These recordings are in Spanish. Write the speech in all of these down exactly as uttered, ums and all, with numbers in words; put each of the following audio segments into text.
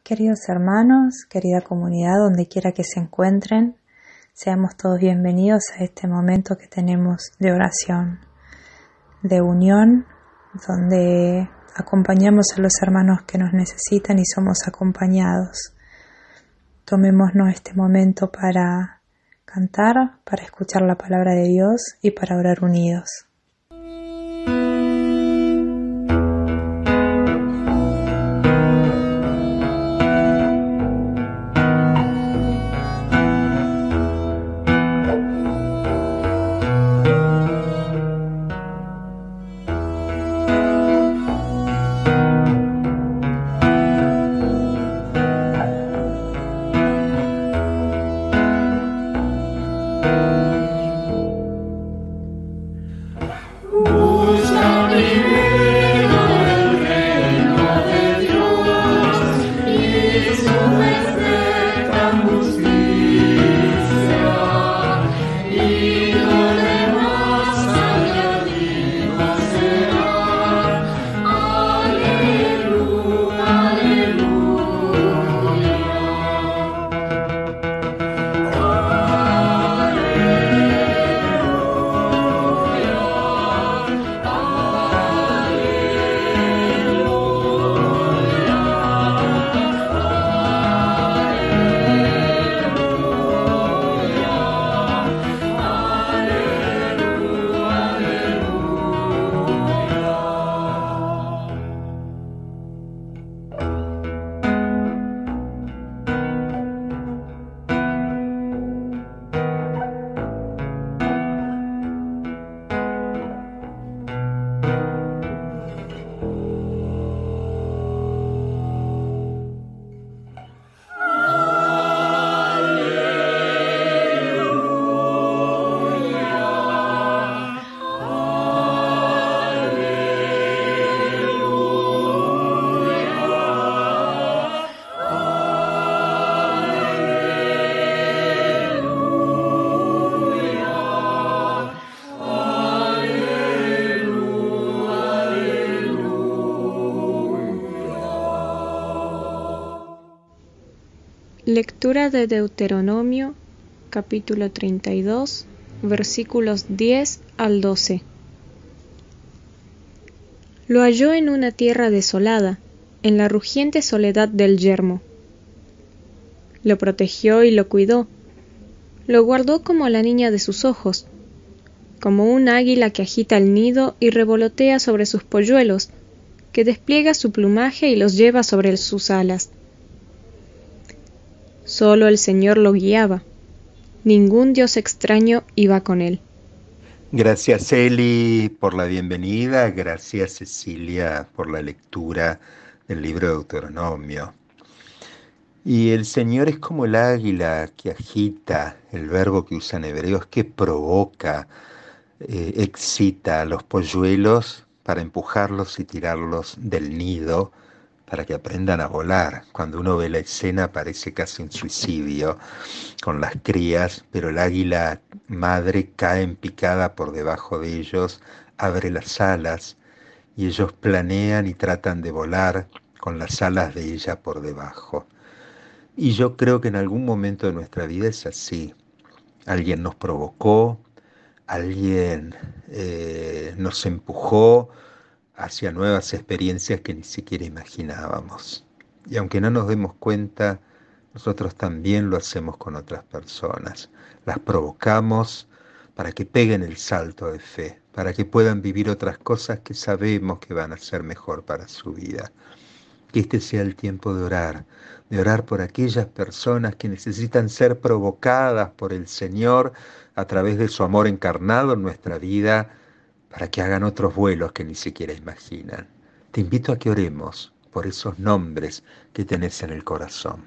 Queridos hermanos, querida comunidad, donde quiera que se encuentren, seamos todos bienvenidos a este momento que tenemos de oración, de unión, donde acompañamos a los hermanos que nos necesitan y somos acompañados. Tomémonos este momento para cantar, para escuchar la palabra de Dios y para orar unidos. Lectura de Deuteronomio, capítulo treinta y dos, versículos diez al doce. Lo halló en una tierra desolada, en la rugiente soledad del yermo. Lo protegió y lo cuidó, lo guardó como la niña de sus ojos, como un águila que agita el nido y revolotea sobre sus polluelos, que despliega su plumaje y los lleva sobre sus alas. Solo el Señor lo guiaba. Ningún dios extraño iba con él. Gracias, Eli, por la bienvenida. Gracias, Cecilia, por la lectura del libro de Deuteronomio. Y el Señor es como el águila que agita, el verbo que usa en hebreo es que provoca, eh, excita a los polluelos para empujarlos y tirarlos del nido, para que aprendan a volar. Cuando uno ve la escena parece casi un suicidio con las crías, pero el águila madre cae en picada por debajo de ellos, abre las alas y ellos planean y tratan de volar con las alas de ella por debajo. Y yo creo que en algún momento de nuestra vida es así. Alguien nos provocó, alguien eh, nos empujó hacia nuevas experiencias que ni siquiera imaginábamos. Y aunque no nos demos cuenta, nosotros también lo hacemos con otras personas. Las provocamos para que peguen el salto de fe, para que puedan vivir otras cosas que sabemos que van a ser mejor para su vida. Que este sea el tiempo de orar, de orar por aquellas personas que necesitan ser provocadas por el Señor a través de su amor encarnado en nuestra vida, para que hagan otros vuelos que ni siquiera imaginan. Te invito a que oremos por esos nombres que tenés en el corazón.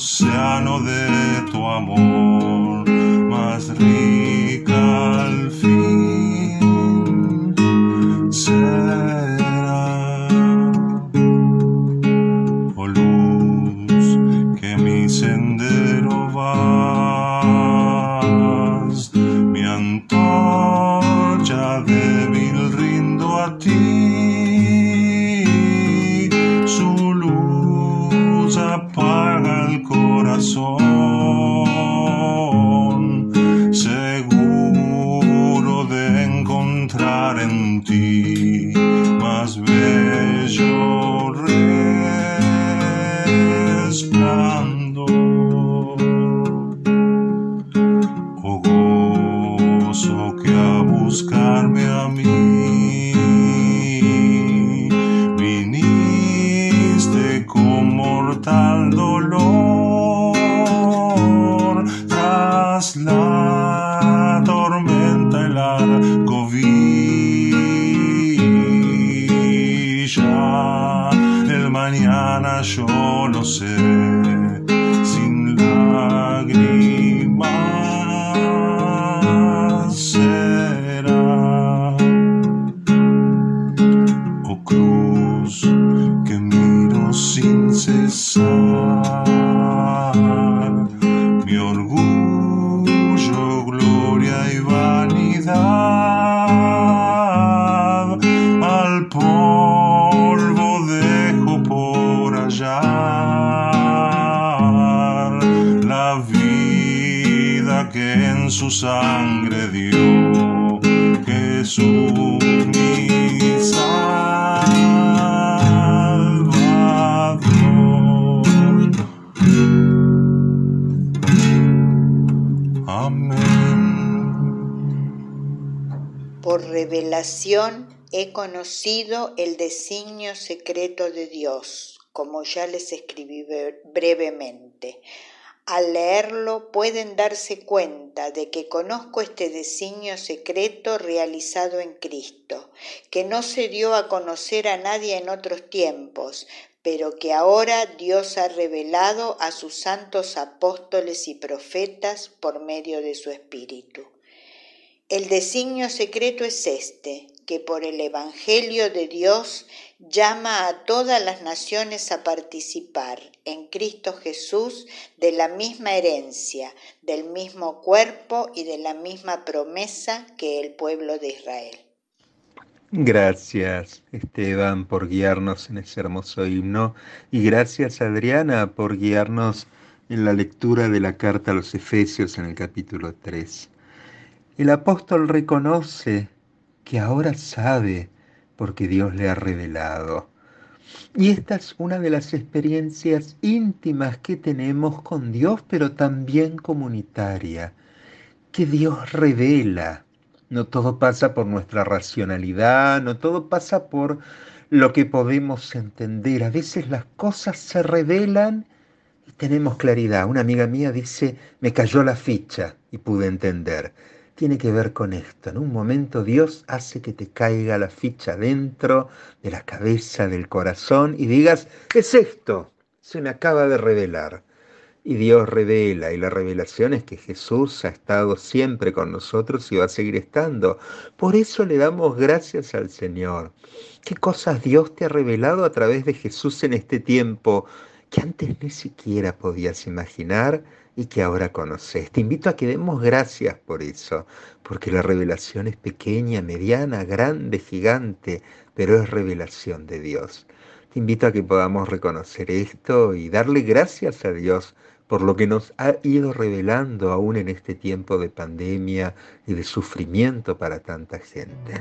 océano de tu amor, más rica al fin será. Oh luz que mi sendero vas, mi antorcha débil rindo a ti, su luz apaga el corazón, seguro de encontrar en ti más bello resplandor. Oh gozo que a buscarme a mí viniste con mortal dolor, tras la tormenta el arco vi ya, el mañana yo lo sé, sin lágrimas será. Oh cruz que miro sin cesar, mi orgullo, gloria y vanidad, al polvo dejo por allá la vida que en su sangre dio Jesús mi Salvador. Amén. Por revelación he conocido el designio secreto de Dios, como ya les escribí brevemente. Al leerlo pueden darse cuenta de que conozco este designio secreto realizado en Cristo, que no se dio a conocer a nadie en otros tiempos, pero que ahora Dios ha revelado a sus santos apóstoles y profetas por medio de su Espíritu. El designio secreto es este, que por el Evangelio de Dios llama a todas las naciones a participar en Cristo Jesús de la misma herencia, del mismo cuerpo y de la misma promesa que el pueblo de Israel. Gracias, Esteban, por guiarnos en ese hermoso himno, y gracias, Adriana, por guiarnos en la lectura de la carta a los Efesios en el capítulo tres. El apóstol reconoce que ahora sabe porque Dios le ha revelado. Y esta es una de las experiencias íntimas que tenemos con Dios, pero también comunitaria, que Dios revela. No todo pasa por nuestra racionalidad, no todo pasa por lo que podemos entender. A veces las cosas se revelan y tenemos claridad. Una amiga mía dice, me cayó la ficha y pude entender. Tiene que ver con esto. En un momento Dios hace que te caiga la ficha dentro de la cabeza, del corazón, y digas, es esto, se me acaba de revelar. Y Dios revela, y la revelación es que Jesús ha estado siempre con nosotros y va a seguir estando. Por eso le damos gracias al Señor. ¿Qué cosas Dios te ha revelado a través de Jesús en este tiempo que antes ni siquiera podías imaginar y que ahora conoces? Te invito a que demos gracias por eso, porque la revelación es pequeña, mediana, grande, gigante, pero es revelación de Dios. Te invito a que podamos reconocer esto y darle gracias a Dios por lo que nos ha ido revelando aún en este tiempo de pandemia y de sufrimiento para tanta gente.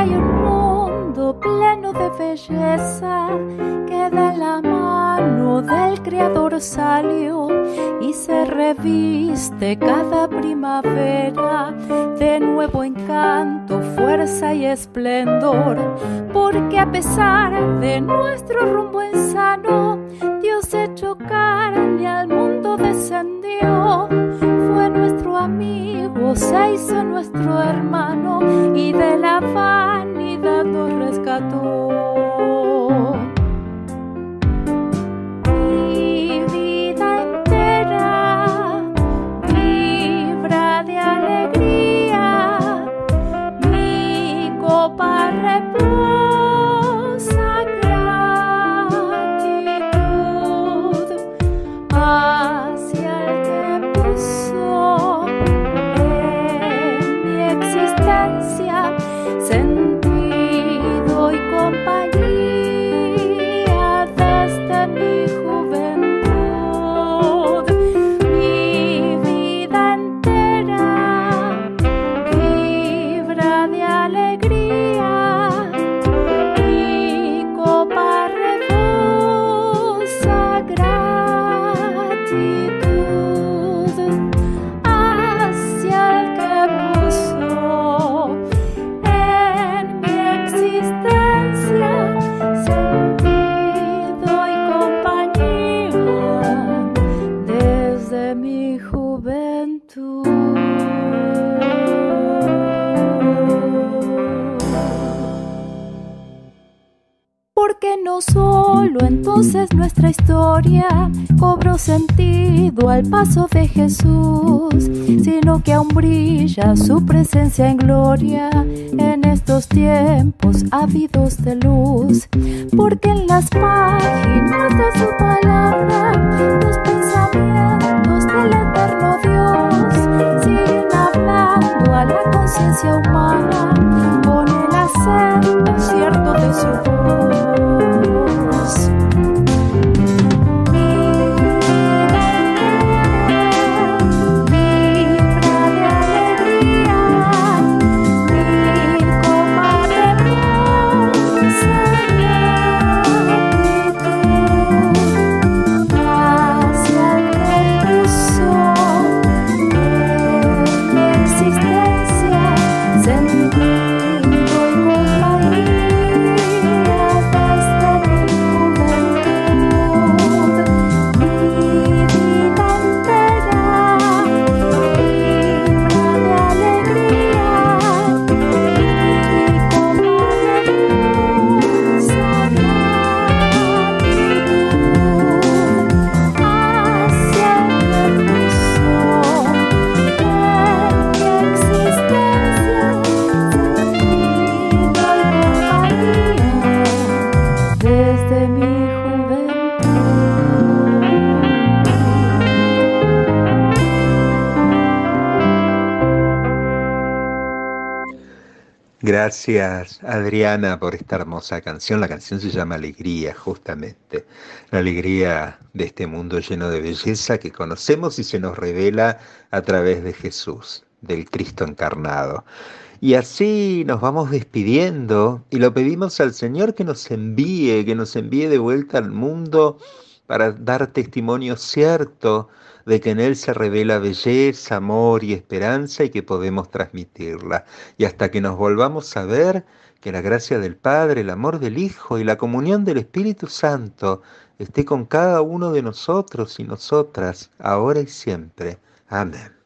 hay un mundo pleno de belleza que de la mano del Creador salió y se reviste cada primavera de nuevo encanto, fuerza y esplendor, porque a pesar de nuestro rumbo insano, Dios hecho carne al mundo descendió. Fue nuestro amigo, se hizo nuestro hermano y de la vanidad nos rescató. Mi vida entera vibra de alegría, mi copa reposa gratitud hacia el que puso en mi existencia sentido y compañía desde mi juventud. Mi vida entera vibra de alegría, mi copa rebosa gratitud hacia el que puso en mi existencia sentido y compañía desde mi juventud. Porque no solo entonces nuestra historia cobró sentido al paso de Jesús, sino que aún brilla su presencia en gloria en estos tiempos ávidos de luz. Porque en las páginas de su palabra los pensamientos del eterno Dios siguen hablando a la conciencia humana con el acento cierto de su voz. Gracias, Adriana, por esta hermosa canción. La canción se llama Alegría, justamente. La alegría de este mundo lleno de belleza que conocemos y se nos revela a través de Jesús, del Cristo encarnado. Y así nos vamos despidiendo y lo pedimos al Señor que nos envíe, que nos envíe de vuelta al mundo para dar testimonio cierto de que en Él se revela belleza, amor y esperanza y que podemos transmitirla. Y hasta que nos volvamos a ver, que la gracia del Padre, el amor del Hijo y la comunión del Espíritu Santo esté con cada uno de nosotros y nosotras, ahora y siempre. Amén.